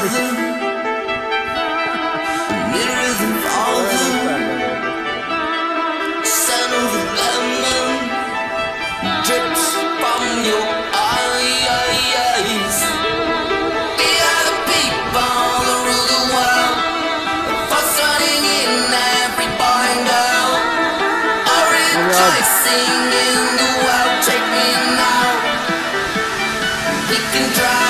rising, mirrors and falling, scent of the lemon drips from your eyes. We are the people that rule the world, for starting in every boy and girl, are rejoicing in the world. Take me now, we can try.